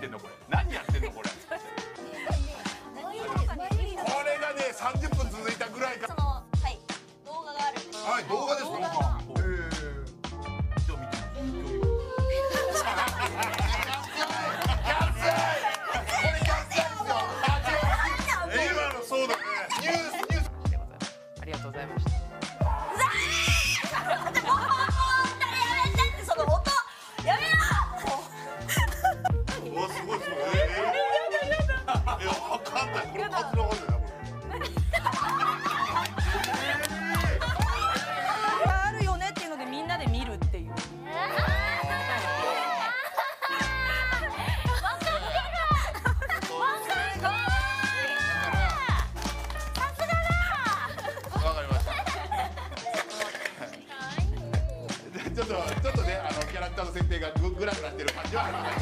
ってんのこれ。何やってんのこれ。これがね30分続いたぐらいか。 はい動画がある。 はい動画ですか。じゃあ見て。今のそうだね。ニュース。 ありがとうございました。 その音やめろ。 おすごいすごい。いやわかんない。これ数のことだこれ。 あるよねっていうのでみんなで見るっていう。 ちょっとねキャラクターの設定がグラグラしてる感じはあります。